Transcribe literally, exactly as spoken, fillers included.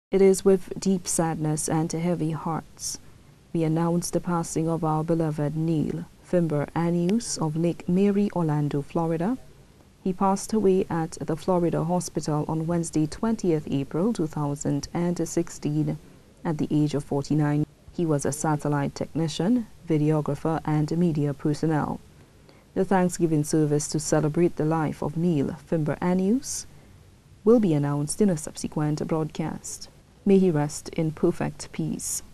It is with deep sadness and heavy hearts we announce the passing of our beloved Neil Fimber Annius of Lake Mary, Orlando, Florida. He passed away at the Florida Hospital on Wednesday, twentieth April two thousand sixteen, at the age of forty-nine. He was a satellite technician, videographer, and media personnel. The Thanksgiving service to celebrate the life of Neil Fimber Annius will be announced in a subsequent broadcast. May he rest in perfect peace.